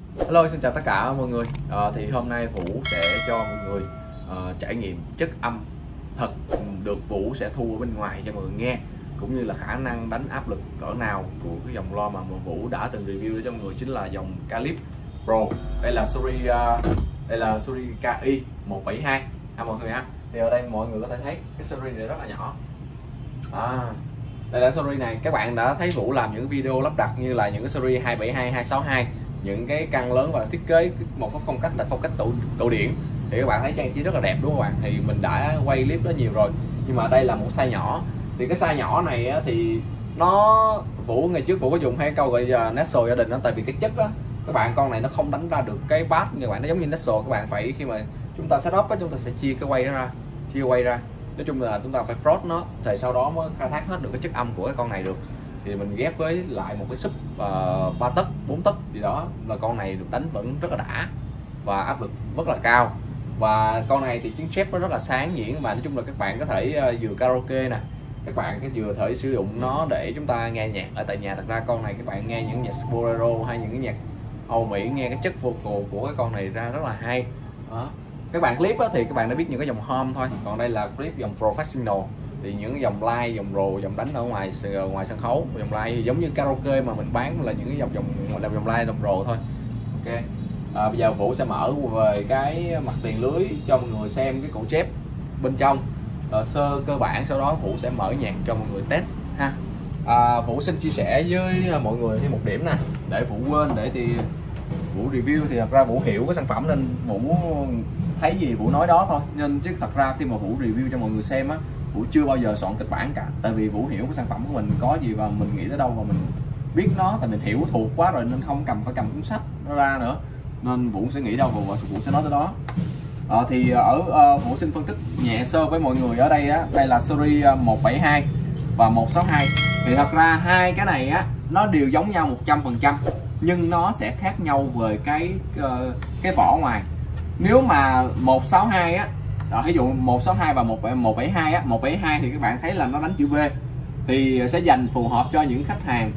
Hello, xin chào tất cả mọi người. Thì hôm nay Vũ sẽ cho mọi người trải nghiệm chất âm thật được Vũ sẽ thu ở bên ngoài cho mọi người nghe, cũng như là khả năng đánh áp lực cỡ nào của cái dòng loa mà Vũ đã từng review cho mọi người, chính là dòng Calip Pro. Đây là series KI 172 ha mọi người ha. Thì ở đây mọi người có thể thấy cái series này rất là nhỏ. Đây là series này, các bạn đã thấy Vũ làm những video lắp đặt như là những cái series 272, 262, những cái căn lớn và thiết kế một cái phong cách là phong cách cổ điển, thì các bạn thấy trang trí rất là đẹp đúng không các bạn? Thì mình đã quay clip đó nhiều rồi, nhưng mà đây là một size nhỏ. Thì cái size nhỏ này á, thì Vũ ngày trước Vũ có dùng hay câu gọi là Nestle gia đình đó, tại vì cái chất á các bạn, con này nó không đánh ra được cái bass như các bạn, nó giống như Nestle, các bạn phải khi mà chúng ta setup á, chúng ta sẽ chia quay ra, nói chung là chúng ta phải cross nó, thì sau đó mới khai thác hết được cái chất âm của cái con này được. Thì mình ghép với lại một cái sub 3 tấc 4 tấc gì đó, là con này được đánh vẫn rất là đã và áp lực rất là cao. Và con này thì tiếng chép nó rất là sáng nhuyễn, và nói chung là các bạn có thể vừa karaoke nè, các bạn cái vừa thể sử dụng nó để chúng ta nghe nhạc ở tại nhà. Thật ra con này các bạn nghe những nhạc bolero hay những cái nhạc Âu Mỹ, nghe cái chất vocal của cái con này ra rất là hay đó. Các bạn clip thì các bạn đã biết những cái dòng home thôi, còn đây là clip dòng professional, thì những cái dòng live, dòng rồ, dòng đánh ở ngoài sân khấu. Dòng live thì giống như karaoke mà mình bán là những cái dòng live, dòng rồ thôi. Ok, bây giờ Vũ sẽ mở về cái mặt tiền lưới cho mọi người xem cái cổ chép bên trong sơ cơ bản, sau đó Vũ sẽ mở nhạc cho mọi người test ha. Vũ xin chia sẻ với mọi người thêm một điểm nè, để Vũ quên, để thì Vũ review thì thật ra Vũ hiểu cái sản phẩm nên Vũ thấy gì Vũ nói đó thôi, nên chứ thật ra khi mà Vũ review cho mọi người xem á, Vũ chưa bao giờ soạn kịch bản cả, tại vì Vũ hiểu cái sản phẩm của mình có gì và mình nghĩ tới đâu và mình biết nó, tại mình hiểu thuộc quá rồi nên không phải cầm cuốn sách nó ra nữa, nên Vũ sẽ nghĩ đâu và Vũ sẽ nói tới đó. Vũ xin phân tích nhẹ sơ với mọi người ở đây á, đây là series 172 và 162. Thì thật ra hai cái này á nó đều giống nhau 100%, nhưng nó sẽ khác nhau về cái vỏ ngoài. Nếu mà 162 á, ví dụ 162 và 172 á, 172 thì các bạn thấy là nó đánh chữ V, thì sẽ dành phù hợp cho những khách hàng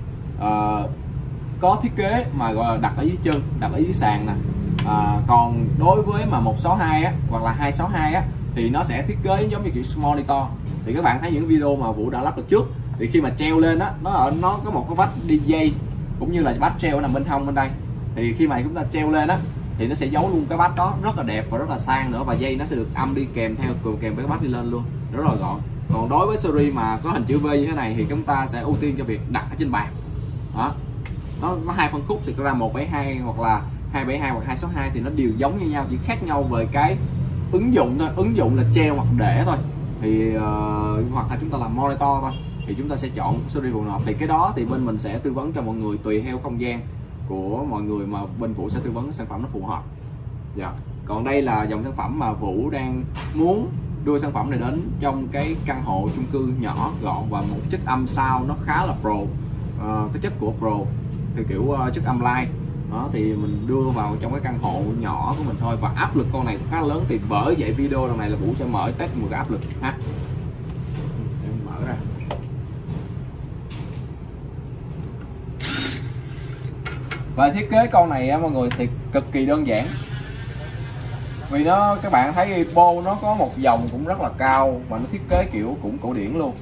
có thiết kế mà gọi là đặt ở dưới chân, đặt ở dưới sàn nè. Còn đối với mà 162 á hoặc là 262 á thì nó sẽ thiết kế giống như kiểu monitor. Thì các bạn thấy những video mà Vũ đã lắp được trước, thì khi mà treo lên á, nó có một cái vách đi dây cũng như là bát treo nằm bên hông bên đây, thì khi mà chúng ta treo lên á thì nó sẽ giấu luôn cái bát đó, rất là đẹp và rất là sang nữa, và dây nó sẽ được âm đi kèm với cái bát đi lên luôn, rất là gọn. Còn đối với series mà có hình chữ V như thế này thì chúng ta sẽ ưu tiên cho việc đặt ở trên bàn đó. Nó có hai phân khúc, thì ra 172 hoặc là 272 hoặc 262 thì nó đều giống như nhau, chỉ khác nhau về cái ứng dụng thôi. Ứng dụng là treo hoặc để thôi, thì hoặc là chúng ta làm monitor thôi, thì chúng ta sẽ chọn series phù hợp. Thì cái đó thì bên mình sẽ tư vấn cho mọi người tùy theo không gian của mọi người, mà bên Vũ sẽ tư vấn sản phẩm nó phù hợp. Còn đây là dòng sản phẩm mà Vũ đang muốn đưa sản phẩm này đến trong cái căn hộ chung cư nhỏ gọn và một chất âm sound nó khá là pro, cái chất của pro thì kiểu chất âm live đó, thì mình đưa vào trong cái căn hộ nhỏ của mình thôi. Và áp lực con này cũng khá lớn, thì bởi vậy video lần này là Vũ sẽ mở test một cái áp lực ha. Em mở ra. Và thiết kế con này á mọi người thì cực kỳ đơn giản, vì các bạn thấy bô nó có một dòng cũng rất là cao và nó thiết kế kiểu cũng cổ điển luôn.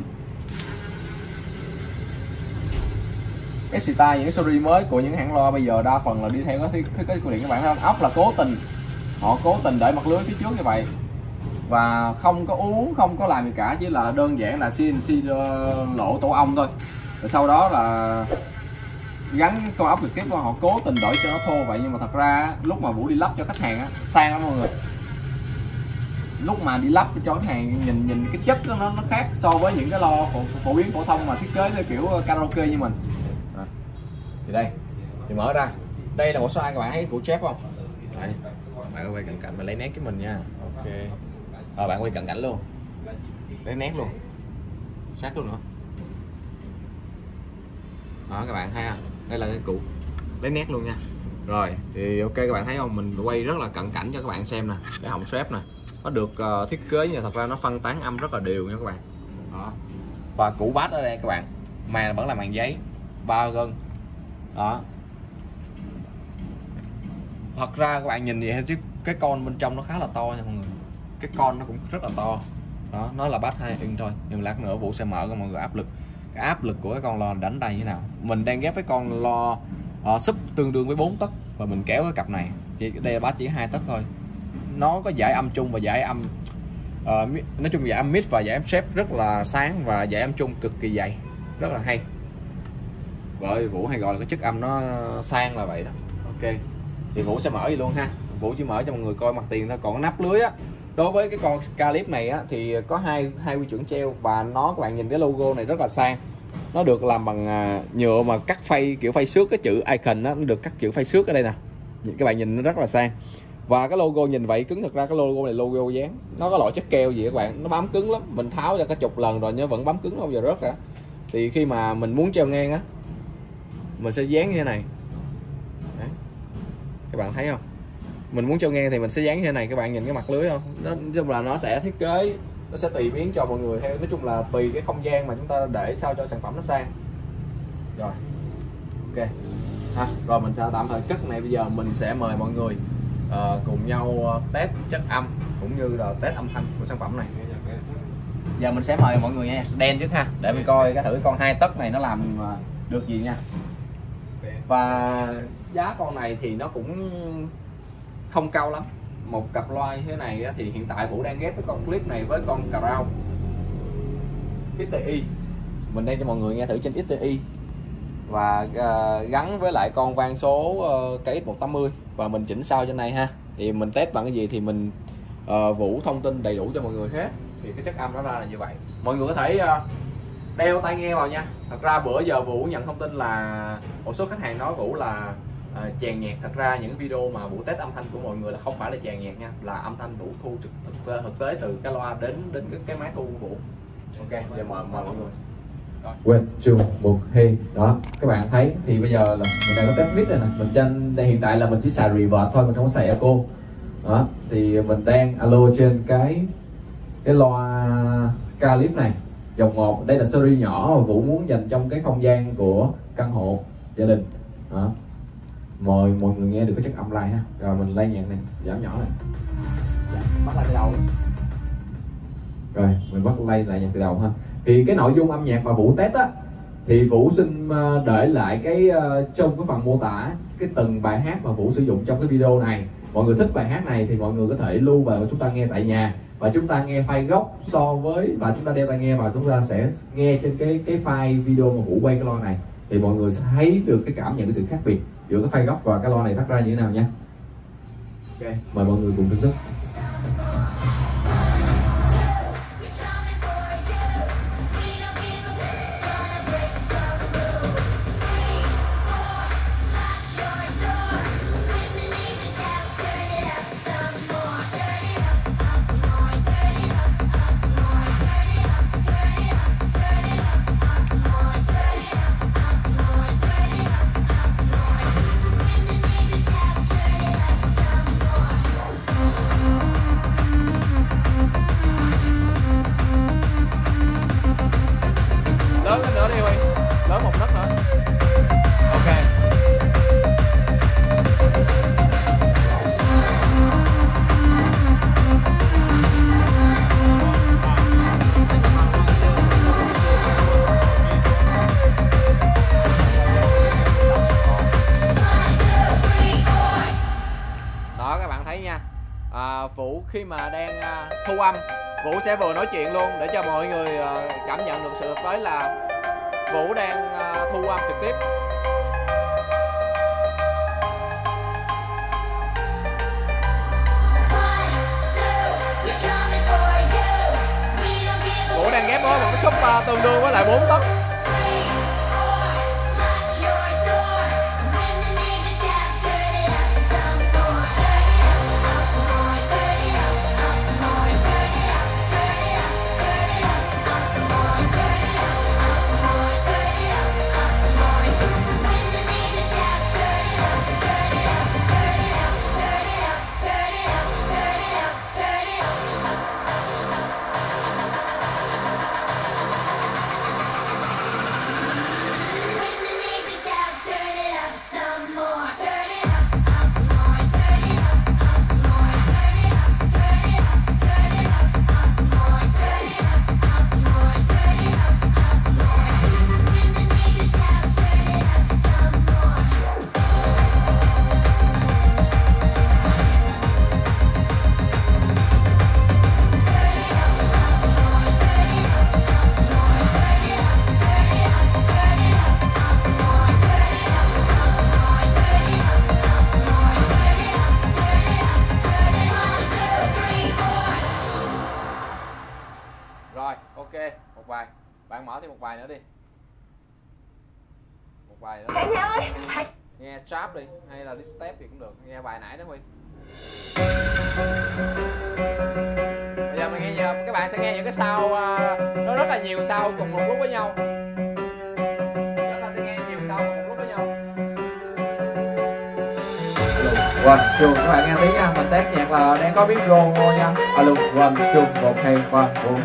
Cái style những series mới của những hãng loa bây giờ đa phần là đi theo cái thiết kế cổ điển. Các bạn thấy ốc là họ cố tình để mặt lưới phía trước như vậy và không có uốn, không có làm gì cả, chỉ là đơn giản là CNC lỗ tổ ong thôi. Rồi sau đó là gắn con ốc trực tiếp, họ cố tình đổi cho nó thô vậy, nhưng mà thật ra lúc mà Vũ đi lắp cho khách hàng á, sang lắm mọi người. Lúc mà đi lắp cho khách hàng nhìn cái chất nó khác so với những cái loa phổ biến phổ thông mà thiết kế theo kiểu karaoke như mình. Thì đây, thì mở ra, đây là một số các bạn thấy của chép không? Đấy, bạn quay cận cảnh và lấy nét cái mình nha. Ok, bạn quay cận cảnh luôn, lấy nét luôn, sát luôn nữa đó, các bạn thấy không? Đây là cái cụ lấy nét luôn nha. Rồi thì ok, các bạn thấy không, mình quay rất là cận cảnh cho các bạn xem nè. Cái họng swap nè, nó được thiết kế như thật ra nó phân tán âm rất là đều nha các bạn đó. Và củ bass ở đây các bạn, màn vẫn là màn giấy 3 gân đó. Thật ra các bạn nhìn vậy chứ cái con bên trong nó khá là to nha mọi người, cái con nó cũng rất là to đó, nó là bass 2 inch thôi, nhưng lát nữa Vũ sẽ mở cho mọi người áp lực, cái áp lực của cái con loa đánh đây như thế nào. Mình đang ghép với con loa sub tương đương với 4 tấc và mình kéo cái cặp này, đây là bass chỉ 2 tấc thôi. Nó có dải âm trung và dải âm nói chung dải âm mid và dải âm shape rất là sáng, và dải âm trung cực kỳ dày, rất là hay. Bởi Vũ hay gọi là cái chất âm nó sang là vậy đó. Ok, thì Vũ sẽ mở gì luôn ha. Vũ chỉ mở cho mọi người coi mặt tiền thôi. Còn cái nắp lưới á, đối với cái con Scarlett này á thì có hai quy chuẩn treo, và nó các bạn nhìn cái logo này rất là sang. Nó được làm bằng nhựa mà cắt phay kiểu phay xước, cái chữ icon á, nó được cắt chữ phay xước ở đây nè. Các bạn nhìn nó rất là sang. Và cái logo nhìn vậy cứng, thật ra cái logo này logo dán, nó có loại chất keo gì các bạn, nó bám cứng lắm. Mình tháo ra cả chục lần rồi nhưng vẫn bám cứng, không bao giờ rớt cả. Thì khi mà mình muốn treo ngang á, mình sẽ dán như thế này. Đấy. Các bạn thấy không? Mình muốn treo ngang thì mình sẽ dán như thế này. Các bạn nhìn cái mặt lưới không? Nói chung là nó sẽ thiết kế, nó sẽ tùy biến cho mọi người theo, nói chung là tùy cái không gian mà chúng ta để sao cho sản phẩm nó sang. Rồi, ok rồi mình sẽ tạm thời cất này. Bây giờ mình sẽ mời mọi người cùng nhau test chất âm cũng như là test âm thanh của sản phẩm này. Giờ mình sẽ mời mọi người nghe đen trước ha, để mình coi cái thử con 2 tấc này nó làm được gì nha. Và giá con này thì nó cũng không cao lắm. Một cặp loa như thế này thì hiện tại Vũ đang ghép cái con clip này với con Crown XTI. Mình đang cho mọi người nghe thử trên XTI và gắn với lại con vang số KX180 và mình chỉnh sao trên này ha. Thì mình test bằng cái gì thì mình Vũ thông tin đầy đủ cho mọi người hết. Thì cái chất âm nó ra là như vậy. Mọi người có thể đeo tai nghe vào nha. Thật ra bữa giờ Vũ nhận thông tin là một số khách hàng nói Vũ là chèn nhạc. Thật ra những video mà Vũ test âm thanh của mọi người là không phải là chèn nhạc nha, là âm thanh Vũ thu thực tế từ cái loa đến cái máy thu của Vũ. Ok, giờ mời mọi người. Quên chung một hey đó, các bạn thấy thì bây giờ là mình đang có test mic này nè. Mình trên đây hiện tại là mình chỉ xài reverb thôi, mình không có xài echo đó. Thì mình đang alo trên cái loa Scarlett này dòng 1. Đây là series nhỏ mà Vũ muốn dành trong cái không gian của căn hộ gia đình đó. Mời mọi người nghe được cái chất âm lại ha. Rồi mình lấy nhạc này giảm nhỏ này, bắt lại từ đầu. Rồi mình bắt lay lại nhạc từ đầu ha. Thì cái nội dung âm nhạc mà Vũ test á thì Vũ xin để lại cái trong cái phần mô tả cái từng bài hát mà Vũ sử dụng trong cái video này. Mọi người thích bài hát này thì mọi người có thể lưu vào chúng ta nghe tại nhà, và chúng ta nghe file gốc so với, và chúng ta đeo tai nghe vào, chúng ta sẽ nghe trên cái file video mà Vũ quay cái loa này, thì mọi người sẽ thấy được cái cảm nhận, cái sự khác biệt giữa cái file gốc và cái loa này phát ra như thế nào nha. Ok, mời mọi người cùng thưởng thức. Lớn lên nữa đi Huy, lớn một nấc nữa. Ok. Đó các bạn thấy nha. Vũ khi mà đang thu âm, Vũ sẽ vừa nói chuyện luôn để cho mọi người cảm nhận được sự thực tế là Vũ đang thu âm trực tiếp. Vũ đang ghép với một cái sub tương đương với lại 4 tấc. Bạn mở thêm một bài nữa đi. Một bài nữa. Cả nhà ơi. Nghe trap đi hay là step thì cũng được. Nghe bài nãy đó Huy. Bây giờ mình nghe giờ các bạn sẽ nghe những cái sound nó rất là nhiều sound cùng một lúc với nhau. Chúng ta sẽ nghe nhiều sound cùng một lúc với nhau. One, two, các bạn nghe tiếng nha, mình test nhạc là đang có biết rôn nha. Alo, one, two, 1, 2, 3, 4.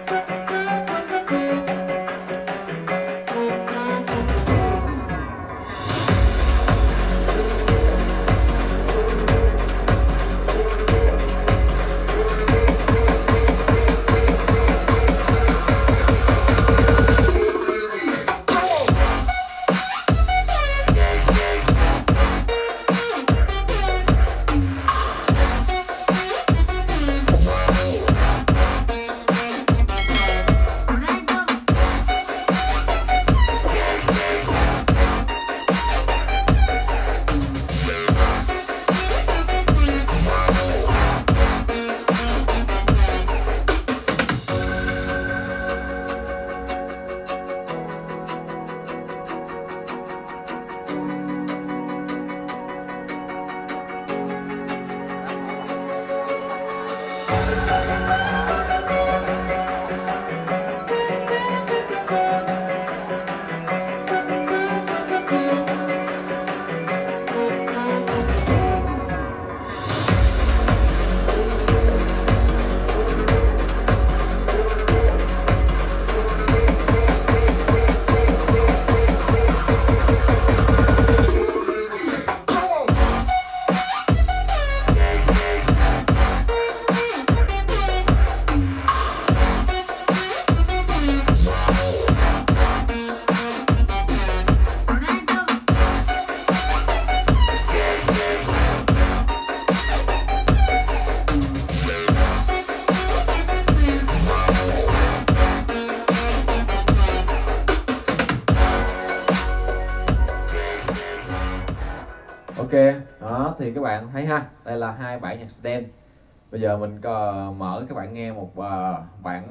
Ok, đó thì các bạn thấy ha, đây là hai bản nhạc dance. Bây giờ mình mở các bạn nghe một bản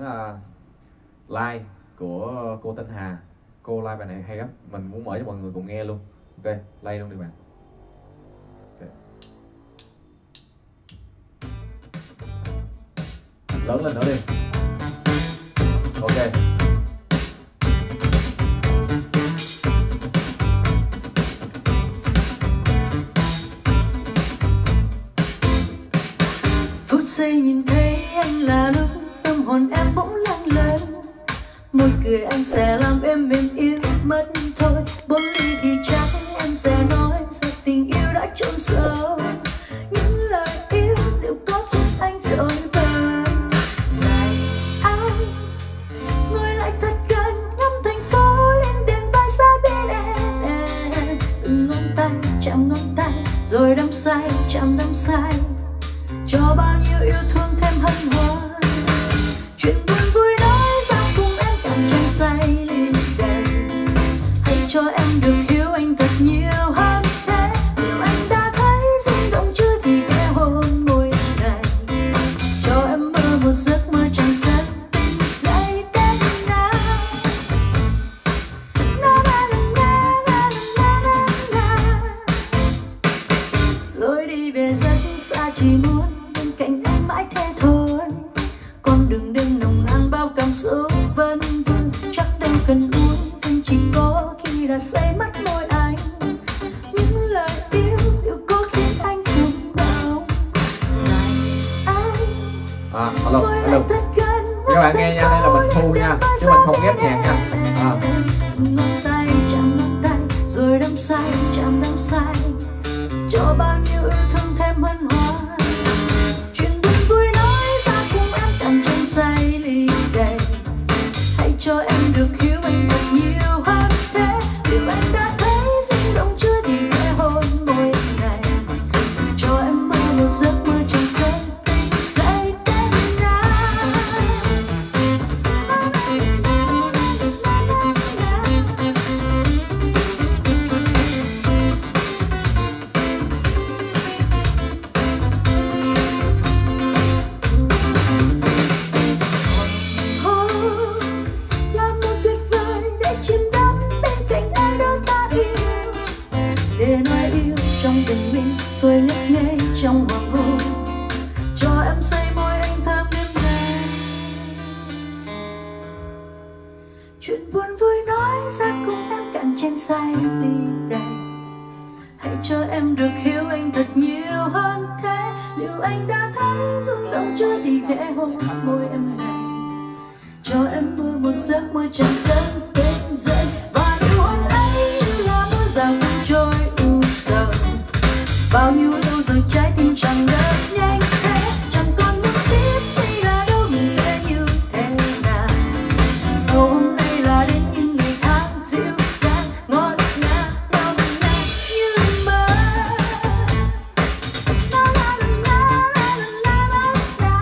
live của cô tên Hà. Cô live bài này hay lắm, mình muốn mở cho mọi người cùng nghe luôn. Ok, play luôn đi bạn. Okay. Lớn lên nữa đi. Ok. Giây nhìn thấy anh là lúc tâm hồn em bỗng lâng lâng, môi cười anh sẽ làm em mềm yếu mất thôi. Bốn ly thì chắc em sẽ nói rằng tình yêu đã chôn sâu những lời yêu đều có giúp anh rồi bời. Này anh ngồi lại thật gần, ngắm thành phố lên đèn vai xa bên em. Từng ngón tay chạm ngón tay rồi đắm say chạm đắm say, cho bao nhiêu yêu thương thêm hân hoan. Chuyện buồn vui nói ra cùng em càng chân say lên đèn, hãy cho em được hiểu anh thật nhiều hơn thế. Nếu anh đã thấy rung động chưa thì ghé hôn môi này, cho em mơ một giấc mơ chẳng cần tỉnh dậy tên nào. Na na na na na na na na. Lối đi về rất xa chỉ muốn cạnh em mãi thế thôi, con đường đêm nồng nàn bao cảm xúc vẫn vương, chắc đâu cần uống cần chỉ có khi đã say mất môi anh. Những lời yêu đều có khiến anh rung động. Này anh hello. Các bạn nghe nha, đây là mình thu nha, chứ mình không ghép nhạc nha. Ngón tay chạm ngón tay rồi đắm say chạm đắm say, cho bao nhiêu yêu thương thêm hân hoan. Cho em được hiểu anh thật nhiều hơn thế. Nếu anh đã thấy rung động chưa thì ghé hôn môi này, cho em mơ một giấc mơ chẳng cần tỉnh dậy tên nào. rồi ngất ngây trong hoàng hôn. Cho em say môi anh thơm đêm nay. Chuyện buồn vui nói ra cùng em cạn chén say ly đầy. Hãy cho em được hiểu anh thật nhiều hơn thế. Liệu anh đã thấy rung động chưa thì thể hôn môi em này. Cho em mơ một giấc mơ chẳng cơn tên dậy. Và nụ hôn ấy là mưa rào trôi u sầu. Bao nhiêu lâu rồi trái tim chẳng ngớt nhanh thế. Chẳng còn muốn biết đây là đâu mình sẽ như thế nào. Sau hôm nay là đến những ngày tháng dịu dàng ngọt ngào nồng nàn như mơ. La la la la la la la.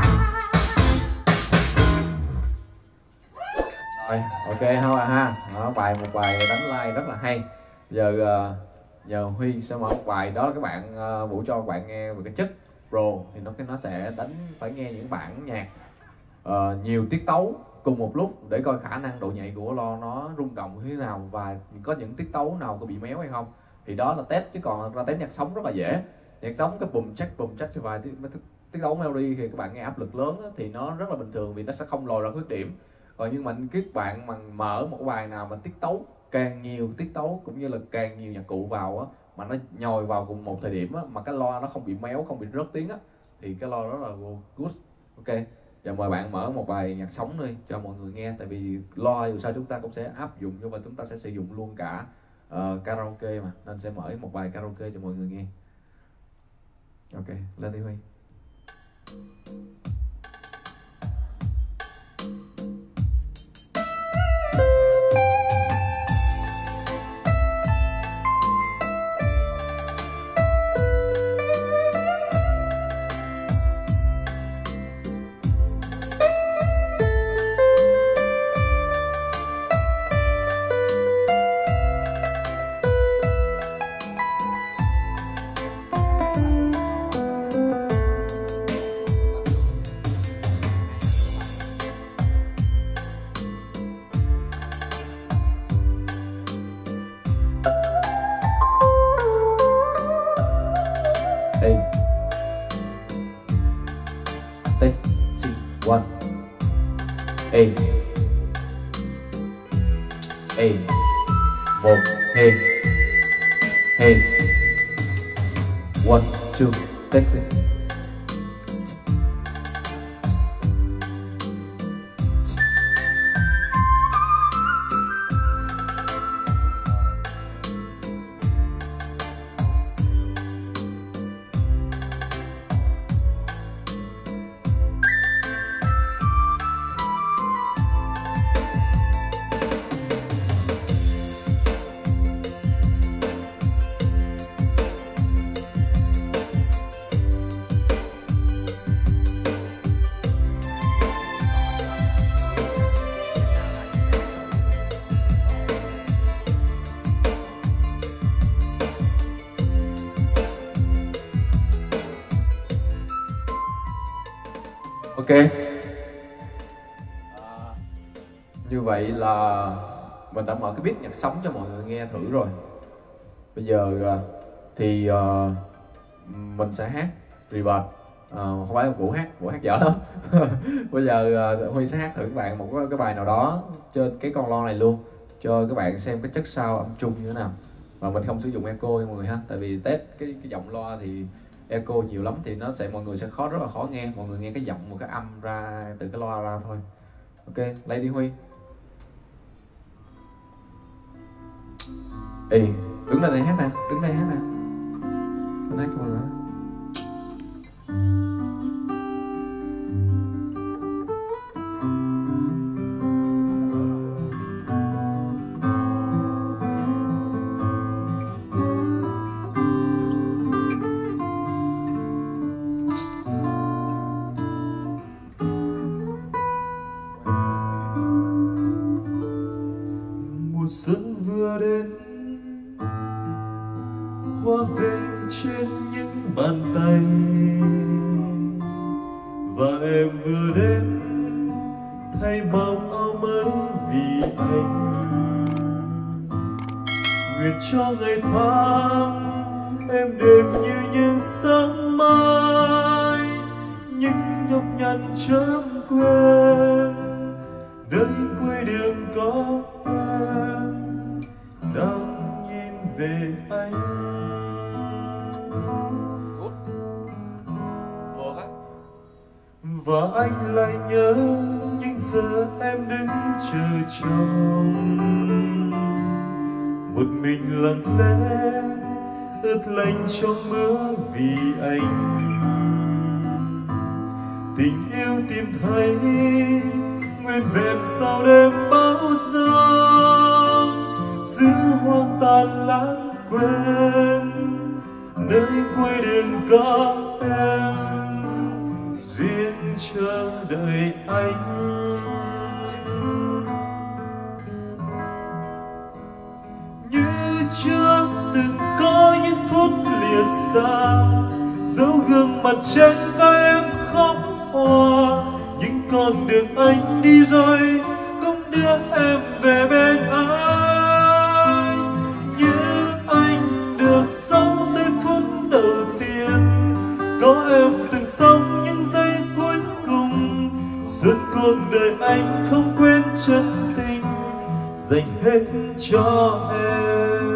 Rồi, ok không à ha. Đó, một bài đánh like rất là hay. Giờ Huy sẽ mở một bài đó là các bạn Vũ cho các bạn nghe về cái chất Pro thì nó sẽ đánh phải nghe những bản nhạc nhiều tiết tấu cùng một lúc để coi khả năng độ nhạy của lo nó rung động như thế nào và có những tiết tấu nào có bị méo hay không. Thì đó là test, chứ còn ra test nhạc sống rất là dễ. Nhạc sống cái bùm chắc vài tiết tấu melody thì các bạn nghe áp lực lớn á, thì nó rất là bình thường vì nó sẽ không lòi ra khuyết điểm. Còn nhưng mà các bạn mà mở một bài nào mà tiết tấu càng nhiều tiết tấu cũng như là càng nhiều nhạc cụ vào á, mà nó nhồi vào cùng một thời điểm á, mà cái loa nó không bị méo, không bị rớt tiếng á, thì cái loa rất là good. Ok, giờ mời bạn mở một bài nhạc sống đi cho mọi người nghe. Tại vì loa dù sao chúng ta cũng sẽ áp dụng và chúng ta sẽ sử dụng luôn cả karaoke mà, nên sẽ mở một bài karaoke cho mọi người nghe. Ok, lên đi Huy. One. A. Một. Hey. Hey. One, two. Test it. Ok. Như vậy là mình đã mở cái beat nhạc sống cho mọi người nghe thử rồi. Bây giờ thì mình sẽ hát reverb. Không phải Vũ hát dở lắm. Bây giờ Huy sẽ hát thử các bạn một cái bài nào đó trên cái con loa này luôn, cho các bạn xem cái chất sound âm trung như thế nào. Và mình không sử dụng echo nha mọi người ha, tại vì test cái giọng loa thì echo nhiều lắm thì nó sẽ mọi người sẽ rất là khó nghe. Mọi người nghe cái giọng một cái âm ra từ cái loa ra thôi. Ok, lấy đi Huy. Ê, đứng đây hát nè, đứng đây hát nè. Mình hát cho mọi người. Mùa xuân vừa đến, hoa về trên những bàn tay, và em vừa đến thay màu áo mới vì anh. Nguyện cho ngày tháng em đêm như những và anh lại nhớ những giờ em đứng chờ chồng. Một mình lặng lẽ ướt lạnh trong mưa vì anh. Tình yêu tìm thấy nguyên vẹn sau đêm bão giông, giữa hoang tàn lãng quên nơi cuối đường có em duyên chờ đợi anh. Như chưa từng có những phút lìa xa, dấu gương mặt trên vai em khóc hoa. Những con đường anh đi rồi cũng đưa em về bên anh. Như anh được sống giây phút đầu tiên, có em từng sống những giây cuối cùng. Suốt cuộc đời anh không quên chân tình dành hết cho em.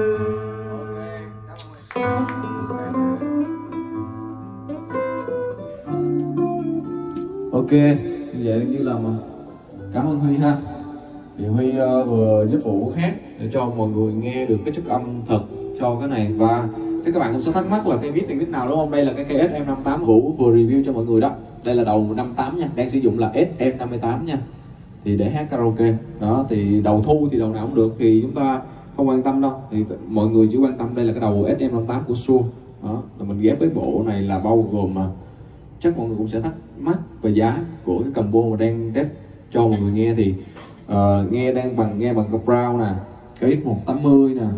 Ok, vậy như là mà cảm ơn Huy ha. Thì Huy vừa giúp Vũ hát để cho mọi người nghe được cái chất âm thật cho cái này. Và các bạn cũng sẽ thắc mắc là cây mic nào đúng không? Đây là cái cây SM58 Vũ vừa review cho mọi người đó. Đây là đầu 58 nha, đang sử dụng là SM58 nha. Thì để hát karaoke đó, thì đầu thu thì đầu nào cũng được, thì chúng ta không quan tâm đâu. Thì mọi người chỉ quan tâm đây là cái đầu SM58 của Shure đó, là mình ghép với bộ này là bao gồm mà chắc mọi người cũng sẽ thắc mắc về giá của cái combo mà đang test cho mọi người nghe. Thì nghe bằng cái Brown nè, cái X180 nè,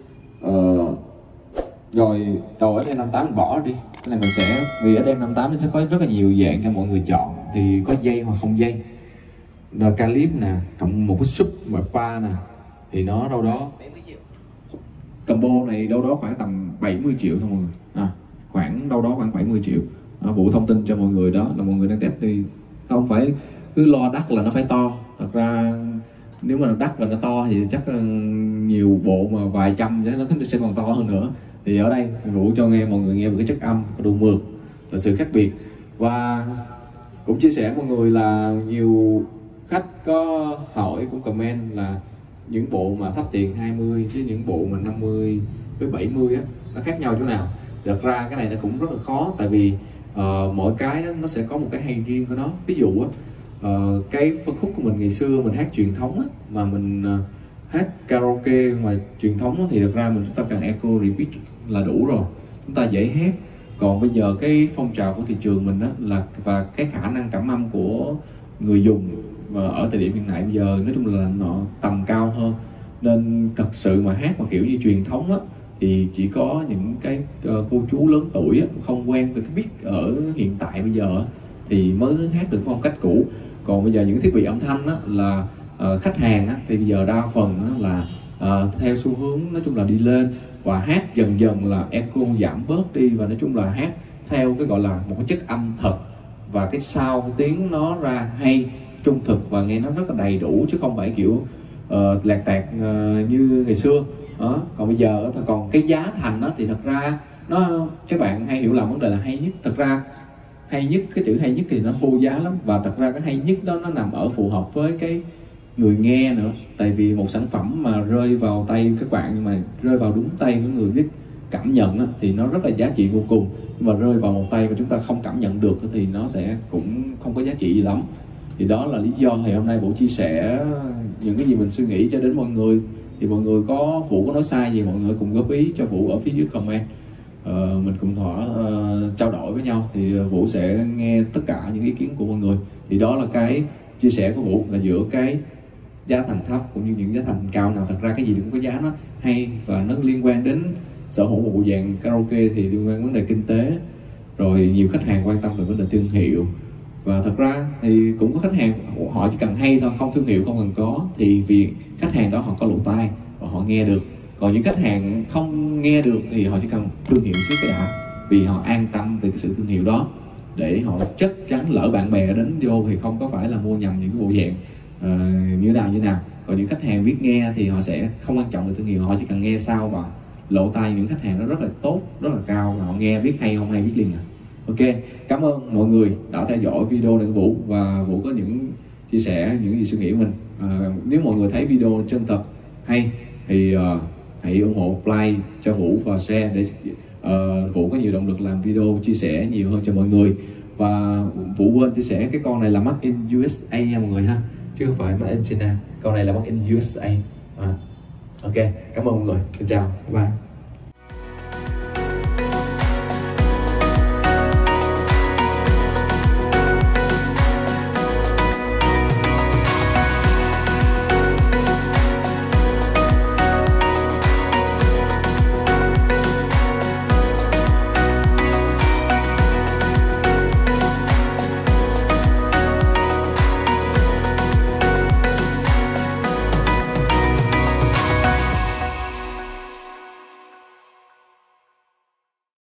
rồi đầu SM58 bỏ đi, cái này mình sẽ, vì SM58 nó sẽ có rất là nhiều dạng cho mọi người chọn, thì có dây hoặc không dây, calip nè, cộng một cái sub và pa nè, thì nó đâu đó combo này đâu đó khoảng tầm 70 triệu thôi mọi người, khoảng đâu đó khoảng 70 triệu. Vụ thông tin cho mọi người đó là mọi người đang test thì không phải cứ lo đắt là nó phải to. Thật ra nếu mà đắt và nó to thì chắc nhiều bộ mà vài trăm chứ nó sẽ còn to hơn nữa. Thì ở đây Vũ cho mọi người nghe về cái chất âm, độ mượt là sự khác biệt. Và cũng chia sẻ mọi người là nhiều khách có hỏi cũng comment là những bộ mà thấp tiền 20 chứ những bộ mà 50 với 70 á, nó khác nhau chỗ nào. Thật ra cái này nó cũng rất là khó, tại vì mỗi cái đó nó sẽ có một cái hay riêng của nó. Ví dụ cái phân khúc của mình ngày xưa mình hát truyền thống á, mà mình hát karaoke mà truyền thống á, thì thật ra chúng ta cần echo repeat là đủ rồi, chúng ta dễ hát. Còn bây giờ cái phong trào của thị trường mình á, là và cái khả năng cảm âm của người dùng ở thời điểm hiện tại bây giờ nói chung là nó tầm cao hơn, nên thật sự mà hát mà kiểu như truyền thống á, thì chỉ có những cái cô chú lớn tuổi á, không quen với cái mic ở hiện tại bây giờ á, thì mới hát được phong cách cũ. Còn bây giờ những thiết bị âm thanh á, là khách hàng á, thì bây giờ đa phần á, là theo xu hướng nói chung là đi lên, và hát dần dần là echo giảm bớt đi, và nói chung là hát theo cái gọi là một cái chất âm thật, và cái sound tiếng nó ra hay, trung thực và nghe nó rất là đầy đủ, chứ không phải kiểu lạc tạc như ngày xưa đó. Còn bây giờ còn cái giá thành đó, thì thật ra nó, các bạn hay hiểu lầm vấn đề là hay nhất. Thật ra hay nhất, cái chữ hay nhất thì nó vô giá lắm, và thật ra cái hay nhất đó nó nằm ở phù hợp với cái người nghe nữa. Tại vì một sản phẩm mà rơi vào tay các bạn, nhưng mà rơi vào đúng tay của người biết cảm nhận á, thì nó rất là giá trị vô cùng. Nhưng mà rơi vào một tay mà chúng ta không cảm nhận được thì nó sẽ cũng không có giá trị gì lắm. Thì đó là lý do thì hôm nay Vũ chia sẻ những cái gì mình suy nghĩ cho đến mọi người. Thì mọi người có, Vũ có nói sai gì mọi người cùng góp ý cho Vũ ở phía dưới comment, mình cùng trao đổi với nhau, thì Vũ sẽ nghe tất cả những ý kiến của mọi người. Thì đó là cái chia sẻ của Vũ, là giữa cái giá thành thấp cũng như những giá thành cao nào. Thật ra cái gì cũng có giá nó hay, và nó liên quan đến sở hữu một bộ dạng karaoke thì liên quan đến vấn đề kinh tế, rồi nhiều khách hàng quan tâm về vấn đề thương hiệu. Và thật ra thì cũng có khách hàng họ chỉ cần hay thôi, không thương hiệu không cần có, thì vì khách hàng đó họ có lỗ tai và họ nghe được. Còn những khách hàng không nghe được thì họ chỉ cần thương hiệu trước cái đã, vì họ an tâm về cái sự thương hiệu đó, để họ chắc chắn lỡ bạn bè đến vô thì không có phải là mua nhầm những cái bộ dạng như nào. Còn những khách hàng biết nghe thì họ sẽ không quan trọng về thương hiệu, họ chỉ cần nghe sao, và lỗ tai những khách hàng nó rất là tốt, rất là cao, và họ nghe biết hay không hay biết liền à. Ok, cảm ơn mọi người đã theo dõi video này của Vũ, và Vũ có những chia sẻ những gì suy nghĩ của mình. Nếu mọi người thấy video chân thật hay thì hãy ủng hộ like cho Vũ và share để Vũ có nhiều động lực làm video chia sẻ nhiều hơn cho mọi người. Và Vũ quên chia sẻ cái con này là made in USA nha mọi người ha, chứ không phải made in China. Con này là made in USA. Ok, cảm ơn mọi người, xin chào, bye bye.